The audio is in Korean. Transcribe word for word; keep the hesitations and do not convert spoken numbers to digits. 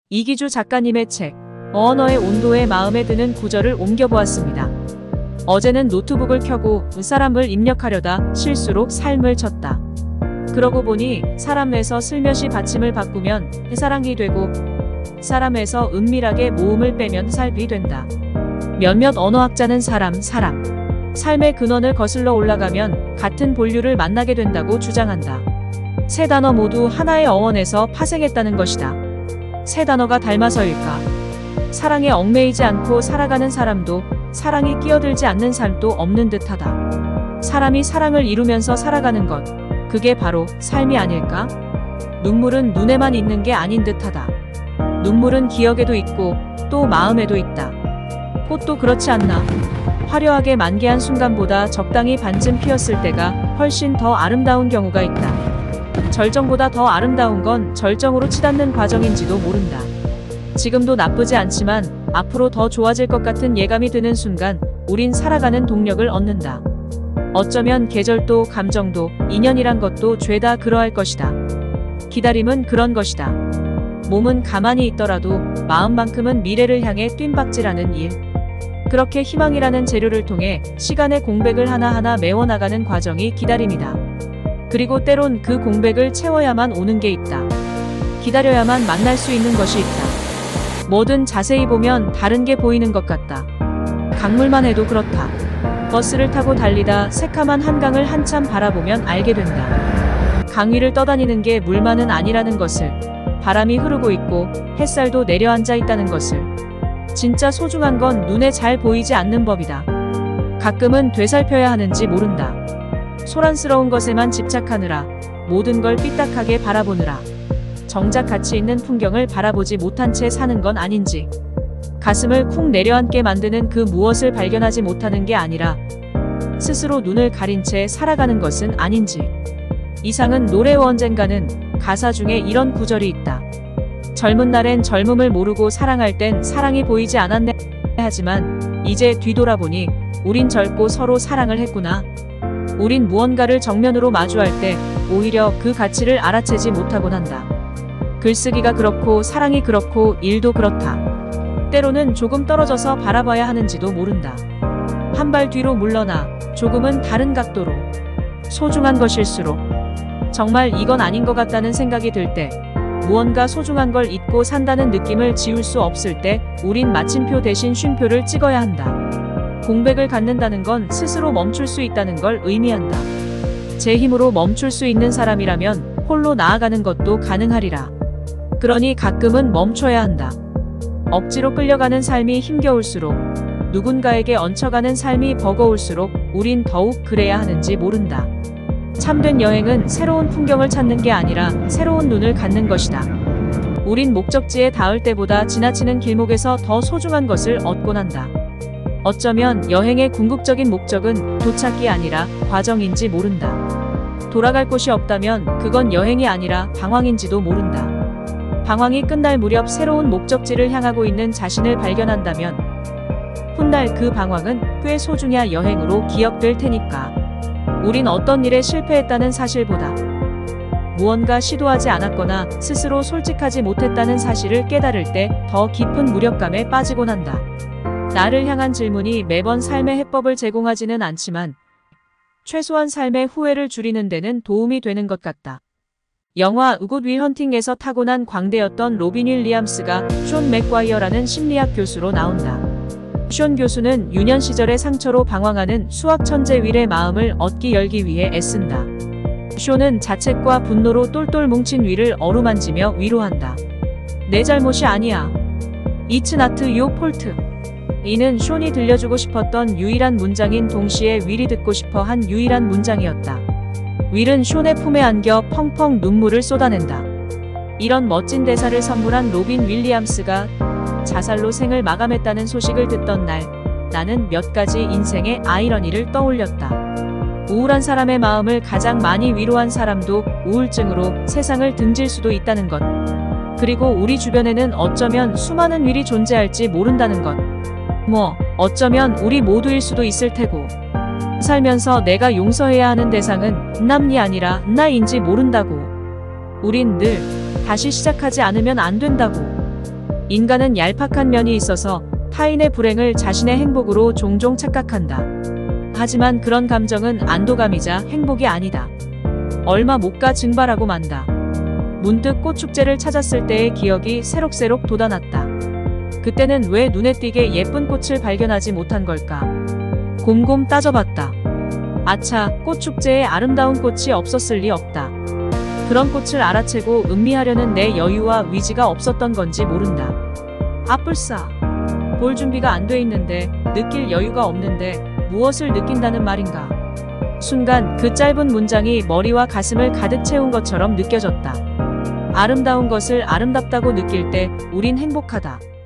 이기주 작가님의 책 언어의 온도에 마음에 드는 구절을 옮겨보았습니다. 어제는 노트북을 켜고 사람을 입력하려다 실수로 삶을 쳤다. 그러고 보니 사람에서 슬며시 받침을 바꾸면 사랑이 되고 사람에서 은밀하게 모음을 빼면 살이 된다. 몇몇 언어학자는 사람, 사람, 삶의 근원을 거슬러 올라가면 같은 본류를 만나게 된다고 주장한다. 세 단어 모두 하나의 어원에서 파생했다는 것이다. 세 단어가 닮아서일까? 사랑에 얽매이지 않고 살아가는 사람도 사랑이 끼어들지 않는 삶도 없는 듯하다. 사람이 사랑을 이루면서 살아가는 것, 그게 바로 삶이 아닐까? 눈물은 눈에만 있는 게 아닌 듯하다. 눈물은 기억에도 있고 또 마음에도 있다. 꽃도 그렇지 않나? 화려하게 만개한 순간보다 적당히 반쯤 피었을 때가 훨씬 더 아름다운 경우가 있다. 절정보다 더 아름다운 건 절정으로 치닫는 과정인지도 모른다. 지금도 나쁘지 않지만 앞으로 더 좋아질 것 같은 예감이 드는 순간 우린 살아가는 동력을 얻는다. 어쩌면 계절도 감정도 인연이란 것도 죄다 그러할 것이다. 기다림은 그런 것이다. 몸은 가만히 있더라도 마음만큼은 미래를 향해 뜀박질하는 일. 그렇게 희망이라는 재료를 통해 시간의 공백을 하나하나 메워나가는 과정이 기다림이다. 그리고 때론 그 공백을 채워야만 오는 게 있다. 기다려야만 만날 수 있는 것이 있다. 뭐든 자세히 보면 다른 게 보이는 것 같다. 강물만 해도 그렇다. 버스를 타고 달리다 새카만 한강을 한참 바라보면 알게 된다. 강 위를 떠다니는 게 물만은 아니라는 것을, 바람이 흐르고 있고 햇살도 내려앉아 있다는 것을. 진짜 소중한 건 눈에 잘 보이지 않는 법이다. 가끔은 되살펴야 하는지 모른다. 소란스러운 것에만 집착하느라, 모든 걸 삐딱하게 바라보느라 정작 가치 있는 풍경을 바라보지 못한 채 사는 건 아닌지, 가슴을 쿵 내려앉게 만드는 그 무엇을 발견하지 못하는 게 아니라 스스로 눈을 가린 채 살아가는 것은 아닌지. 이상은 노래의 언젠가는 가사 중에 이런 구절이 있다. 젊은 날엔 젊음을 모르고 사랑할 땐 사랑이 보이지 않았네. 하지만 이제 뒤돌아보니 우린 젊고 서로 사랑을 했구나. 우린 무언가를 정면으로 마주할 때 오히려 그 가치를 알아채지 못하곤 한다. 글쓰기가 그렇고 사랑이 그렇고 일도 그렇다. 때로는 조금 떨어져서 바라봐야 하는지도 모른다. 한 발 뒤로 물러나 조금은 다른 각도로, 소중한 것일수록 정말 이건 아닌 것 같다는 생각이 들 때, 무언가 소중한 걸 잊고 산다는 느낌을 지울 수 없을 때 우린 마침표 대신 쉼표를 찍어야 한다. 공백을 갖는다는 건 스스로 멈출 수 있다는 걸 의미한다. 제 힘으로 멈출 수 있는 사람이라면 홀로 나아가는 것도 가능하리라. 그러니 가끔은 멈춰야 한다. 억지로 끌려가는 삶이 힘겨울수록, 누군가에게 얹혀가는 삶이 버거울수록 우린 더욱 그래야 하는지 모른다. 참된 여행은 새로운 풍경을 찾는 게 아니라 새로운 눈을 갖는 것이다. 우린 목적지에 닿을 때보다 지나치는 길목에서 더 소중한 것을 얻곤 한다. 어쩌면 여행의 궁극적인 목적은 도착이 아니라 과정인지 모른다. 돌아갈 곳이 없다면 그건 여행이 아니라 방황인지도 모른다. 방황이 끝날 무렵 새로운 목적지를 향하고 있는 자신을 발견한다면 훗날 그 방황은 꽤 소중한 여행으로 기억될 테니까. 우린 어떤 일에 실패했다는 사실보다 무언가 시도하지 않았거나 스스로 솔직하지 못했다는 사실을 깨달을 때 더 깊은 무력감에 빠지곤 한다. 나를 향한 질문이 매번 삶의 해법을 제공하지는 않지만 최소한 삶의 후회를 줄이는 데는 도움이 되는 것 같다. 영화 굿 윌 헌팅에서 타고난 광대였던 로빈 윌리엄스가 숀 맥과이어라는 심리학 교수로 나온다. 숀 교수는 유년 시절의 상처로 방황하는 수학 천재 윌의 마음을 얻기 열기 위해 애쓴다. 숀은 자책과 분노로 똘똘 뭉친 윌을 어루만지며 위로한다. 내 잘못이 아니야. It's not your fault. 이는 숀이 들려주고 싶었던 유일한 문장인 동시에 윌이 듣고 싶어 한 유일한 문장이었다. 윌은 숀의 품에 안겨 펑펑 눈물을 쏟아낸다. 이런 멋진 대사를 선물한 로빈 윌리엄스가 자살로 생을 마감했다는 소식을 듣던 날, 나는 몇 가지 인생의 아이러니를 떠올렸다. 우울한 사람의 마음을 가장 많이 위로한 사람도 우울증으로 세상을 등질 수도 있다는 것. 그리고 우리 주변에는 어쩌면 수많은 윌이 존재할지 모른다는 것. 뭐 어쩌면 우리 모두일 수도 있을 테고. 살면서 내가 용서해야 하는 대상은 남이 아니라 나인지 모른다고. 우린 늘 다시 시작하지 않으면 안 된다고. 인간은 얄팍한 면이 있어서 타인의 불행을 자신의 행복으로 종종 착각한다. 하지만 그런 감정은 안도감이자 행복이 아니다. 얼마 못 가 증발하고 만다. 문득 꽃축제를 찾았을 때의 기억이 새록새록 돋아났다. 그때는 왜 눈에 띄게 예쁜 꽃을 발견하지 못한 걸까? 곰곰 따져봤다. 아차, 꽃축제에 아름다운 꽃이 없었을 리 없다. 그런 꽃을 알아채고 음미하려는 내 여유와 위지가 없었던 건지 모른다. 아뿔싸. 볼 준비가 안 돼 있는데, 느낄 여유가 없는데 무엇을 느낀다는 말인가? 순간 그 짧은 문장이 머리와 가슴을 가득 채운 것처럼 느껴졌다. 아름다운 것을 아름답다고 느낄 때 우린 행복하다.